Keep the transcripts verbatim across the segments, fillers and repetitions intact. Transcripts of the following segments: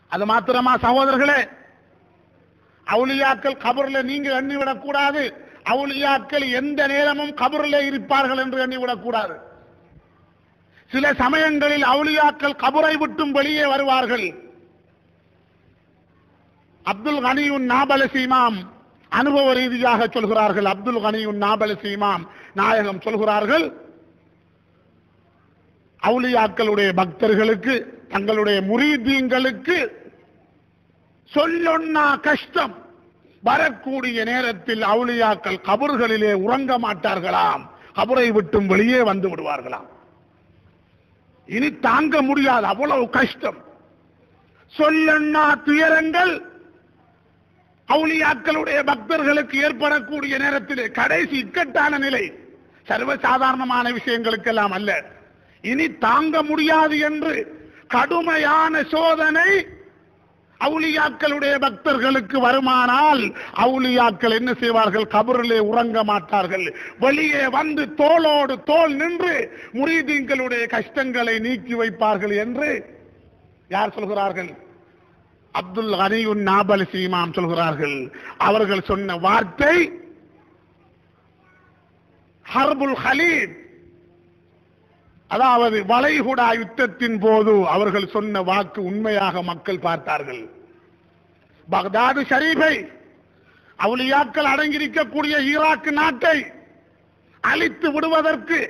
அது மாத்திரமா சகோதரர்களே, அவுலியாக்கள் கபர்ல நீங்க எண்ணிவிடக் கூடாது. அவுலியாக்கள் எந்த நேரமும் கபர்ல இருப்பார்கள் என்று எண்ணிவிடக் கூடாது. சில சமயங்களில் அவுலியாக்கள் கபரை விட்டும் வெளியே வருவார்கள். அப்துல் கனியுன் நாபலசி இமாம் அனுபவ ரீதியாக சொல்கிறார்கள். அப்துல் கனியுன் நாபலசி இமாம் நாயகம் சொல்கிறார்கள், அவுலியாக்களுடைய பக்தர்களுக்கு, தங்களுடைய முரீதீங்களுக்கு சொல்லொன்னா கஷ்டம் வரக்கூடிய நேரத்தில் அவுலியாக்கள் கபர்களிலே உறங்க மாட்டார்களாம், கபரை விட்டும் வெளியே வந்து விடுவார்களாம். இனி தாங்க முடியாது, அவ்வளவு கஷ்டம். சொல்லொன்னா துயரங்கள் அவுலியாக்களுடைய பக்தர்களுக்கு ஏற்படக்கூடிய நேரத்திலே கடைசி இக்கட்டான நிலை, சர்வசாதாரணமான விஷயங்களுக்கெல்லாம் அல்ல, இனி தாங்க முடியாது என்று கடுமையான சோதனை அவுலியாக்களுடைய பக்தர்களுக்கு வருமானால் அவுலியாக்கள் என்ன செய்வார்கள்? கபரிலே உறங்க மாட்டார்கள், வெளியே வந்து தோளோடு தோள் நின்று முரீதீன்களுடைய கஷ்டங்களை நீக்கி வைப்பார்கள் என்று யார் சொல்கிறார்கள்? அப்துல் கனியுன் நாபலசி இமாம் சொல்கிறார்கள். அவர்கள் சொன்ன வார்த்தை ஹர்புல் ஹலீத், அதாவது வளைகுடா யுத்தத்தின் போது அவர்கள் சொன்ன வாக்கு உண்மையாக மக்கள் பார்த்தார்கள். பக்தாது ஷரீஃபை, அவுலியாக்கள் அடங்கியிருக்கக்கூடிய ஈராக் நாட்டை அழித்து விடுவதற்கு,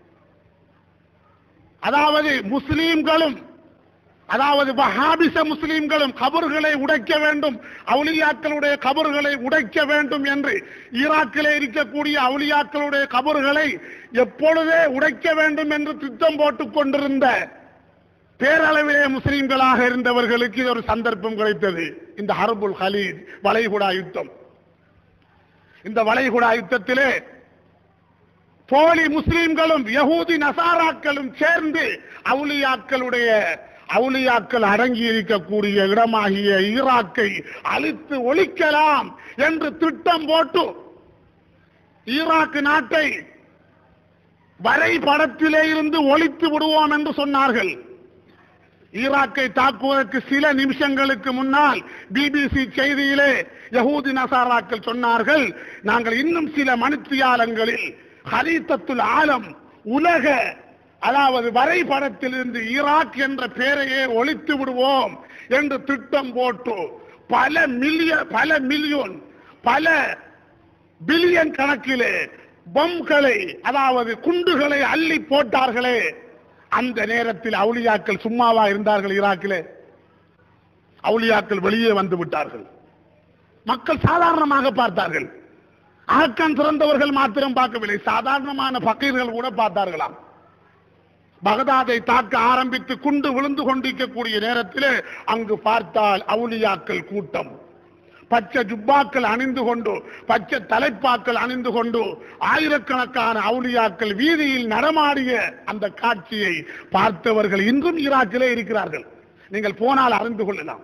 அதாவது முஸ்லீம்களும், அதாவது வஹாபிச முஸ்லீம்களும் கபர்களை உடைக்க வேண்டும், அவுலியாக்களுடைய கபர்களை உடைக்க வேண்டும் என்று ஈராக்கிலே இருக்கக்கூடிய அவுலியாக்களுடைய கபர்களை எப்பொழுதே உடைக்க வேண்டும் என்று திட்டம் போட்டுக் கொண்டிருந்த பேரளவிலே முஸ்லீம்களாக இருந்தவர்களுக்கு இது ஒரு சந்தர்ப்பம் கிடைத்தது. இந்த ஹர்புல் ஹலீத் வளைகுடா யுத்தம். இந்த வளைகுடா யுத்தத்திலே போலி முஸ்லீம்களும் யஹூதி நசாராக்களும் சேர்ந்து அவுலியாக்களுடைய அவுலியாக்கள் அடங்கி இருக்கக்கூடிய இடமாகிய ஈராக்கை அழித்து ஒழிக்கலாம் என்று திட்டம் போட்டு ஈராக் நாட்டை வரைபடத்திலே இருந்து ஒழித்து விடுவோம் என்று சொன்னார்கள். ஈராக்கை தாக்குவதற்கு சில நிமிஷங்களுக்கு முன்னால் பிபிசி செய்தியிலே யஹூதி நசாராக்கள் சொன்னார்கள், நாங்கள் இன்னும் சில மணித்தியாலங்களில் ஹரீத்தத்துல் ஆலம், உலக அதாவது வரைபடத்திலிருந்து ஈராக் என்ற பெயரையே ஒழித்து விடுவோம் என்று திட்டம் போட்டு பல மில்லியன் பல மில்லியன் பல பில்லியன் கணக்கிலே பம்களை, அதாவது குண்டுகளை அள்ளி போட்டார்களே. அந்த நேரத்தில் அவுலியாக்கள் சும்மாவா இருந்தார்கள்? ஈராக்கிலே அவுலியாக்கள் வெளியே வந்து விட்டார்கள். மக்கள் சாதாரணமாக பார்த்தார்கள். ஆக்கன் திறந்தவர்கள் மாத்திரம் பார்க்கவில்லை, சாதாரணமான பக்கீர்கள் கூட பார்த்தார்களாம். பகதாதை தாக்க ஆரம்பித்து குண்டு விழுந்து கொண்டிருக்கக்கூடிய நேரத்தில் அங்கு பார்த்தால் அவுலியாக்கள் கூட்டம், பச்சை ஜுப்பாக்கள் அணிந்து கொண்டு, பச்சை தலைப்பாக்கள் அணிந்து கொண்டு ஆயிரக்கணக்கான அவுலியாக்கள் வீதியில் நடமாடிய அந்த காட்சியை பார்த்தவர்கள் இன்றும் ஈராக்கிலே இருக்கிறார்கள். நீங்கள் போனால் அறிந்து கொள்ளலாம்.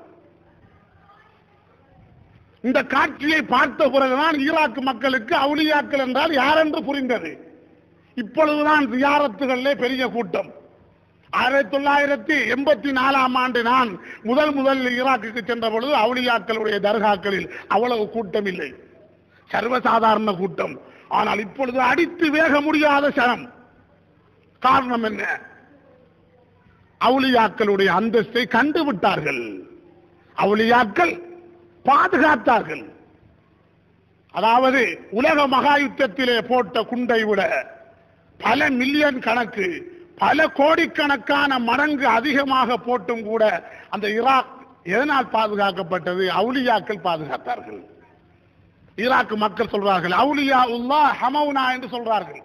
இந்த காட்சியை பார்த்த பிறகுதான் ஈராக் மக்களுக்கு அவுலியாக்கள் என்றால் யார் என்று புரிந்தது. இப்பொழுதுதான் ஜியாரத்துகளிலே பெரிய கூட்டம். ஆயிரத்தி தொள்ளாயிரத்தி எண்பத்தி நாலாம் ஆண்டு நான் முதல் முதல் ஈராக்குக்கு சென்ற பொழுது அவுலியாக்களுடைய தர்காக்களில் அவ்வளவு கூட்டம் இல்லை, சர்வசாதாரண கூட்டம். ஆனால் இப்பொழுது அடித்து வேக முடியாத சனம். காரணம் என்ன? அவுலியாக்களுடைய அந்தஸ்தை கண்டுவிட்டார்கள், அவுலியாக்கள் பாதுகாத்தார்கள். அதாவது உலக மகா யுத்தத்திலே போட்ட குண்டை விட பல மில்லியன் கணக்கு, பல கோடிக்கணக்கான மடங்கு அதிகமாக போட்டும் கூட அந்த ஈராக் எதனால் பாதுகாக்கப்பட்டது? அவுலியாக்கள் பாதுகாத்தார்கள். ஈராக் மக்கள் சொல்றார்கள் அவுலியா உல்லா ஹமௌனா என்று சொல்றார்கள்.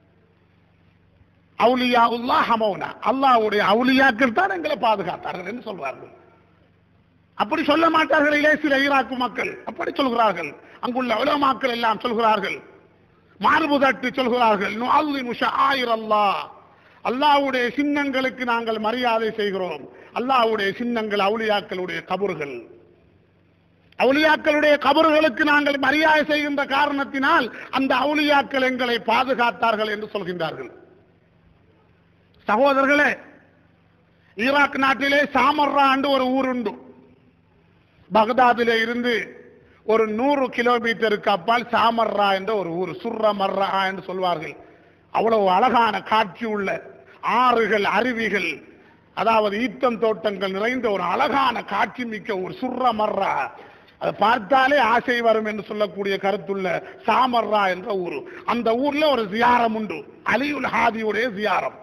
அவுலியா உல்லா ஹமௌனா, அல்லாஹ்வுடைய அவுலியாக்கள் தான் எங்களை பாதுகாத்தார்கள் என்று சொல்றார்கள். அப்படி சொல்ல மாட்டார்களே சில ஈராக் மக்கள், அப்படி சொல்கிறார்கள். அங்குள்ள உலமாக்கள் எல்லாம் சொல்கிறார்கள், மார்பு தட்டி சொல்கிறார்கள், நுஅல்லிமு ஷஆயிர் அல்லாஹ், அல்லாஹ்வுடைய சின்னங்களுக்கு நாங்கள் மரியாதை செய்கிறோம். அல்லாஹ்வுடைய சின்னங்கள் அவுலியாக்களுடைய கபர்கள், அவுலியாக்களுடைய கபர்களுக்கு நாங்கள் மரியாதை செய்கின்ற காரணத்தினால் அந்த அவுலியாக்கள் எங்களை பாதுகாத்தார்கள் என்று சொல்கின்றார்கள். சகோதரர்களே, ஈராக் நாட்டிலே சாமர்ரா என்று ஒரு ஊர் உண்டு. பகதாதிலே இருந்து ஒரு நூறு கிலோமீட்டருக்கு அப்பால் சாமர்ரா என்ற ஒரு ஊர், சுர்ர மர்ரா என்று சொல்வார்கள். அவ்வளவு அழகான காட்சி உள்ள ஆறுகள், அருவிகள், அதாவது ஈத்தம் தோட்டங்கள் நிறைந்த ஒரு அழகான காட்சி மிக்க ஒரு சுர்ர மர்ரா. அதை பார்த்தாலே ஆசை வரும் என்று சொல்லக்கூடிய கருத்துள்ள சாமர்ரா என்ற ஊர். அந்த ஊர்ல ஒரு ஜியாரம் உண்டு, அலியுல் ஹாதியுடைய ஜியாரம்.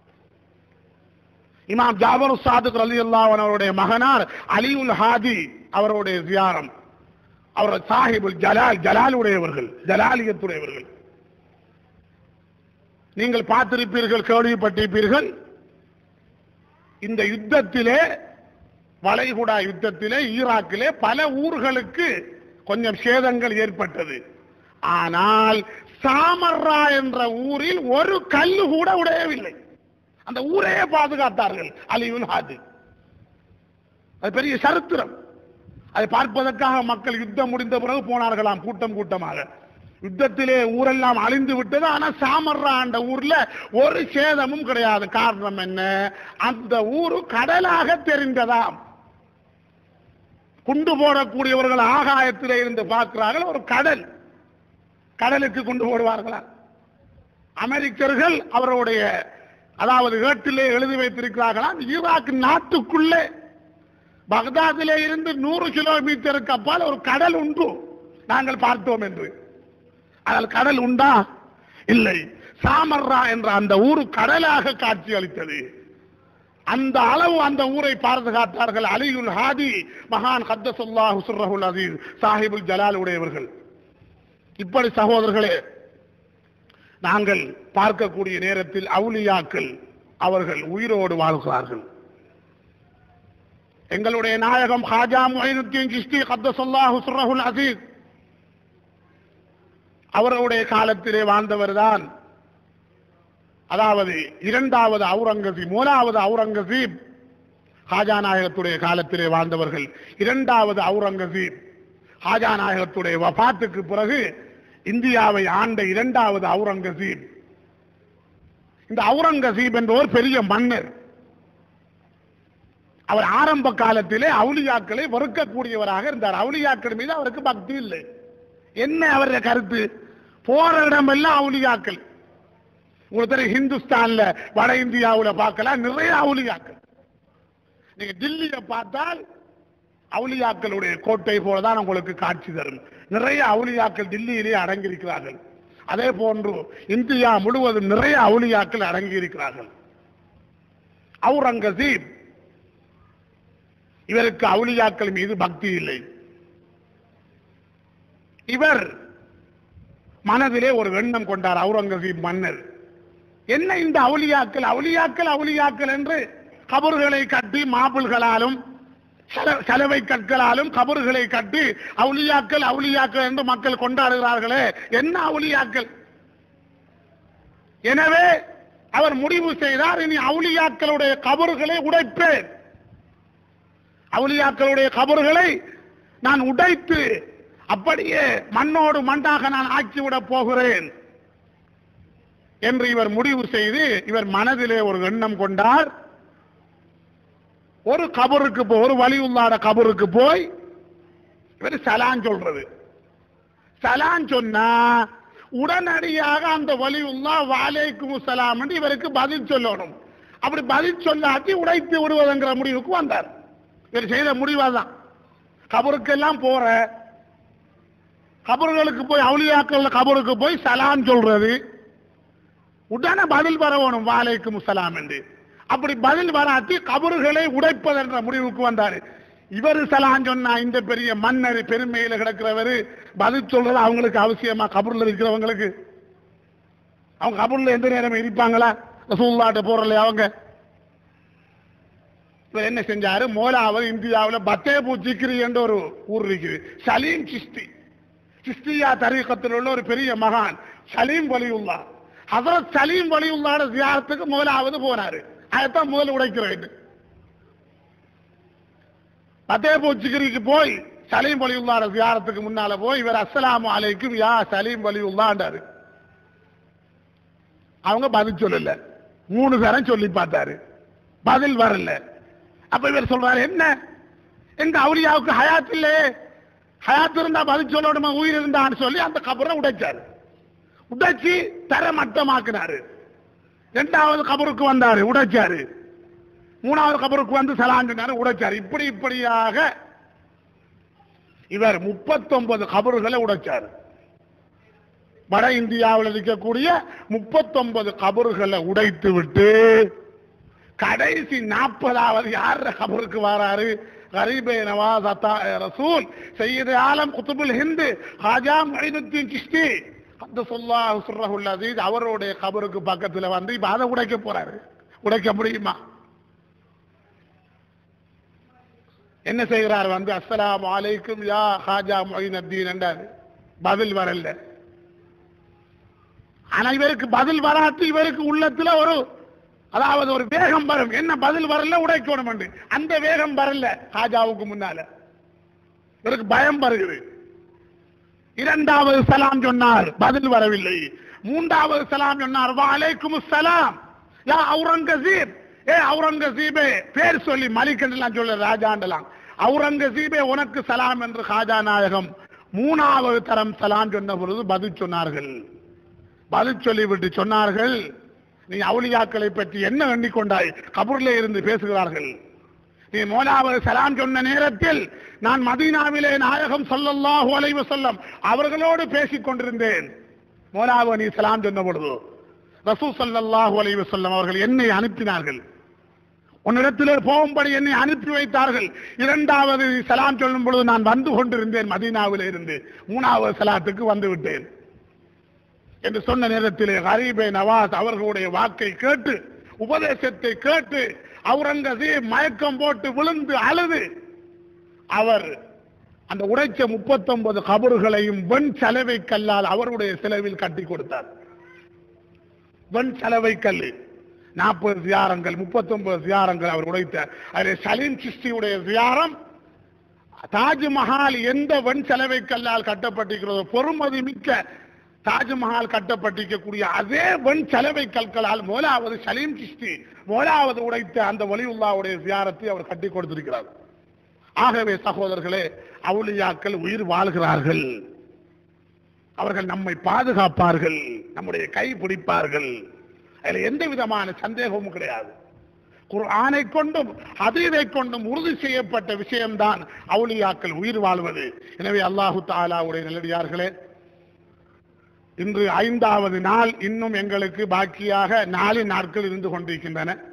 இமாம் ஜாபர் சாதிக் ரலியல்லாஹு அன்ஹு அவருடைய மகனார் அலியுல் ஹாதி அவருடைய ஜியாரம். அவர் சாஹிபுல் ஜலால், ஜலாலுடையவர்கள், ஜலாலியத்துடையவர்கள். நீங்கள் பார்த்திருப்பீர்கள், கேள்விப்பட்டிருப்பீர்கள். இந்த யுத்தத்திலே, வளைகுடா யுத்தத்திலே, ஈராக்கிலே பல ஊர்களுக்கு கொஞ்சம் சேதங்கள் ஏற்பட்டது. ஆனால் சாமர்ரா என்ற ஊரில் ஒரு கல்லு கூட உடையவில்லை. அந்த ஊரையே பாதுகாத்தார்கள் அலியுல் ஹாதி. அது பெரிய சரித்திரம். அதை பார்ப்பதற்காக மக்கள் யுத்தம் முடிந்த பிறகு போனார்களாம், கூட்டம் கூட்டமாக. யுத்தத்திலே ஊரெல்லாம் அழிந்து விட்டது. ஆனா சாமர்ரா என்ற ஊர்ல ஒரு சேதமும் கிடையாது. காரணம் என்ன? அந்த ஊரு கடலாக தெரிந்ததாம். குண்டு போடக்கூடியவர்கள் ஆகாயத்திலே இருந்து பார்க்கிறார்கள், ஒரு கடல், கடலுக்கு குண்டு போடுவார்களா? அமெரிக்கர்கள் அவருடைய அதாவது ஏட்டிலே எழுதி வைத்திருக்கிறார்களாம், ஈராக் நாட்டுக்குள்ளே பகதாதிலே இருந்து நூறு கிலோமீட்டருக்கு அப்பால் ஒரு கடல் உண்டு, நாங்கள் பார்த்தோம் என்று. ஆனால் கடல் உண்டா? இல்லை. சாமர்ரா என்ற அந்த ஊர் கடலாக காட்சி அளித்தது. அந்த அளவு அந்த ஊரை பாதுகாத்தார்கள் அலியுல் ஹாதி, மகான் கத்தஸல்லாஹு சிர்ரஹுல் அஸீஸ், சாஹிபுல் ஜலால் உடையவர்கள். இப்படி சகோதரர்களே, நாங்கள் பார்க்கக்கூடிய நேரத்தில் அவுலியாக்கள் அவர்கள் உயிரோடு வாழ்கிறார்கள். எங்களுடைய நாயகம் ஹாஜா முஹைனுத்தீன் சிஷ்தி கத்தஸல்லாஹு சிர்ரஹுல் அஸீஸ் அவருடைய காலத்திலே வாழ்ந்தவர் தான், அதாவது இரண்டாவது அவுரங்கசீப், மூணாவது அவுரங்கசீப் ஹாஜா நாயகத்துடைய காலத்திலே வாழ்ந்தவர்கள். இரண்டாவது அவுரங்கசீப் ஹாஜா நாயகத்துடைய வஃபாத்துக்கு பிறகு இந்தியாவை ஆண்ட இரண்டாவது அவுரங்கசீப். இந்த அவுரங்கசீப் என்பவர் பெரிய மன்னர். அவர் ஆரம்ப காலத்திலே அவுலியாக்களை வெறுக்கக்கூடியவராக இருந்தார். அவுலியாக்கள் மீது அவருக்கு பக்தி இல்லை. என்ன அவருடைய கருத்து? போற இடமெல்லாம் அவுலியாக்கள். உங்களுக்கு ஹிந்துஸ்தான்ல, வட இந்தியாவில் பார்க்கலாம், நிறைய அவுலியாக்கள். நீங்க டில்லியை பார்த்தால் அவுலியாக்களுடைய கோட்டை போலதான் உங்களுக்கு காட்சி தரும். நிறைய அவுலியாக்கள் டில்லியிலே அடங்கியிருக்கிறார்கள். அதே போன்று இந்தியா முழுவதும் நிறைய அவுலியாக்கள் அடங்கியிருக்கிறார்கள். அவுரங்கசீப் இவருக்கு அவுலியாக்கள் மீது பக்தி இல்லை. இவர் மனதிலே ஒரு எண்ணம் கொண்டார் அவுரங்கசீப் மன்னர். என்ன இந்த அவுலியாக்கள், அவுலியாக்கள் அவுலியாக்கள் என்று கபறுகளை கட்டி மாப்பிள்களாலும் சலவை கற்களாலும் கபறுகளை கட்டி அவுலியாக்கள் அவுலியாக்கள் என்று மக்கள் கொண்டாடுகிறார்களே, என்ன அவுலியாக்கள்? எனவே அவர் முடிவு செய்தார், இனி அவுலியாக்களுடைய கபறுகளை உடைப்பேன், அவுலியாக்களுடைய கபறுகளை நான் உடைத்து அப்படியே மண்ணோடு மண்ணாக நான் ஆக்கிவிடப் போகிறேன் என்று இவர் முடிவு செய்து இவர் மனதிலே ஒரு எண்ணம் கொண்டார். ஒரு கபருக்கு போய், ஒரு வலியுல்லாத கபருக்கு போய் இவர் சலான் சொல்றது. சலான் சொன்னா உடனடியாக அந்த வலியுல்லா வலைக்கும் சலாம் என்று இவருக்கு பதில் சொல்லணும். அப்படி பதில் சொல்லாட்டி உடைத்து விடுவதுங்கிற முடிவுக்கு வந்தார். இவர் செய்த முடிவாதான். கபருக்கெல்லாம் போற, கபர்களுக்கு போய், அவுலியாக்கள் கபருக்கு போய் சலான் சொல்றது, உடனே பதில் வரணும் வலைக்கும் சலாம் என்று. அப்படி பதில் வராட்டி கபறுகளை உடைப்பதென்ற முடிவுக்கு வந்தாரு. இவர் சலான் சொன்னா இந்த பெரிய மன்னர் பெருமையில கிடக்கிறவர் பதில் சொல்றது அவங்களுக்கு அவசியமா? கபூர்ல இருக்கிறவங்களுக்கு, அவங்க கபூர்ல எந்த நேரம் இருப்பாங்களா? ரசூலுல்லாஹ்ட்ட போறல அவங்க. இவர் என்ன செஞ்சாரு? மோலாவது இந்தியாவில் பத்தேபூ சிக்ரி என்ற ஒரு ஊர் இருக்குது, சலீம் சிஸ்தி, சிஸ்தியா தரீகத்தில் உள்ள ஒரு பெரிய மகான் சலீம் வலியுல்லா. ஹஸரத் சலீம் வலியுல்லாஹ்வோட ஜியாரத்துக்கு முதலாவது போனாரு. அதைத்தான் முதல்ல உடைக்கிறேன். பத்தேபூ சிக்ரிக்கு போய் சலீம் வலியுல்லாஹ்வோட ஜியாரத்துக்கு முன்னால போய் இவர் அஸ்ஸலாமு அலைக்கும் யா சலீம் வலியுல்லாஹ்ன்றாரு. அவங்க பதில் சொல்லல. மூணு பேரும் சொல்லி பார்த்தாரு, பதில் வரல. அப்ப இவர் சொல்றாரு, என்ன எங்க அவுலியாவுக்கு ஹயாத் இல்லையே, ஹயாத் இருந்தா பதில் சொல்லணுமா, உயிர் இருந்தான்னு சொல்லி அந்த கபரை உடைச்சாரு. உடைச்சி தரமட்டமாக்குனாரு. இரண்டாவது கபருக்கு வந்தாரு, உடைச்சாரு. மூணாவது கபருக்கு வந்து சலாம் சொன்னாரு, உடைச்சாரு. இப்படி இப்படியாக இவர் முப்பத்தி ஒன்பது கபறுகளை உடைச்சாரு. வட இந்தியாவில் இருக்கக்கூடிய முப்பத்தி ஒன்பது கபறுகளை உடைத்து விட்டு கடைசி நாற்பதாவது யார கபருக்கு வராரு? கரீபே நவாஸ் அத்தா ரசூல் சையது ஆலம் குதுபுல் ஹிந்த் ஹாஜா முஈனுத்தீன் சிஷ்தி கத்தஸல்லாஹு சிர்ரஹுல் அஸீஸ் அவருடைய கபருக்கு பக்கத்துல வந்து இப்ப அதை உடைக்க போறாரு. உடைக்க முடியுமா? என்ன செய்கிறார்? வந்து அஸ்ஸலாமு அலைக்கும் யா ஹாஜா முஈனுத்தீன் என்றாரு. பதில் வரல. ஆனா இவருக்கு பதில் வராட்டி இவருக்கு உள்ளத்துல ஒரு அதாவது ஒரு வேகம் வரும். என்ன பதில் வரல, உடைக்கணும் என்று. அந்த வேகம் வரல ஹாஜாவுக்கு முன்னால. இவருக்கு பயம் வருகிறது. இரண்டாவது சலாம் சொன்னார், பதில் வரவில்லை. மூன்றாவது சலாம் சொன்னார், வலைக்கும் சலாம் யா அவுரங்கசீப். ஏ அவுரங்கசீபே, பேர் சொல்லி மலிக் என்றெல்லாம் சொல்ல ராஜாண்டலாம். அவுரங்கசீபே உனக்கு சலாம் என்று ஹாஜா நாயகம் மூணாவது தரம் சலாம் சொன்ன பொழுது பதில் சொன்னார்கள். பதில் சொல்லிவிட்டு சொன்னார்கள், நீ அவுலியாக்களை பற்றி என்ன எண்ணிக்கொண்டாய்? கபூர்ல இருந்து பேசுகிறார்கள். நீ மூணாவது சலாம் சொன்ன நேரத்தில் நான் மதீனாவிலே நாயகம் ஸல்லல்லாஹு அலைஹி வஸல்லம் அவர்களோடு பேசிக் கொண்டிருந்தேன். மூணாவது நீ சலாம் சொன்ன பொழுது ரசூல் ஸல்லல்லாஹு அலைஹி வஸல்லம் அவர்கள் என்னை அனுப்பினார்கள். உன்னிடத்திலே போகும்படி என்னை அனுப்பி வைத்தார்கள். இரண்டாவது சலாம் சொல்லும் பொழுது நான் வந்து கொண்டிருந்தேன் மதீனாவிலே இருந்து. மூணாவது சலாத்துக்கு வந்து விட்டேன் என்று சொன்ன நேரத்திலே கரீபே நவாஸ் அவர்களுடைய வாக்கை கேட்டு, உபதேசத்தை கேட்டு அவுரங்கசீப் மயக்கம் போட்டு விழுந்து அழுது அவர் அந்த உடைச்ச முப்பத்தி ஒன்பது கபறுகளையும் வெண் சலவை கல்லால் அவருடைய செலவில் கட்டி கொடுத்தார். வெண் சலவை கல் நாற்பது ஜியாரங்கள், முப்பத்தி ஒன்பது ஜியாரங்கள் அவர் உடைத்தார். அதில் சலீம் சிஷ்டியுடைய ஜியாரம் தாஜ்மஹால் எந்த வெண் சலவை கல்லால் கட்டப்பட்டிருக்கிறதோ, பொறுமதி மிக்க தாஜ்மஹால் கட்டப்பட்டிருக்கக்கூடிய அதே வெண் சலவை கற்களால் முதலாவது சலீம் சிஷ்டி முதலாவது உடைத்த அந்த வலியுல்லாவுடைய ஜியாரத்தை அவர் கட்டி கொடுத்திருக்கிறார். ஆகவே சகோதரர்களே, அவுலியாக்கள் உயிர் வாழ்கிறார்கள். அவர்கள் நம்மை பாதுகாப்பார்கள், நம்முடைய கை பிடிப்பார்கள். அதில் எந்த விதமான சந்தேகமும் கிடையாது. குர்ஆனை கொண்டும் ஹதீஸை கொண்டும் உறுதி செய்யப்பட்ட விஷயம்தான் அவுலியாக்கள் உயிர் வாழ்வது. எனவே அல்லாஹு தஆலாவுடைய நல்லடியார்களே, இன்று ஐந்தாவது நாள், இன்னும் எங்களுக்கு பாக்கியாக நாலு நாட்கள் இருந்து கொண்டிருக்கின்றன.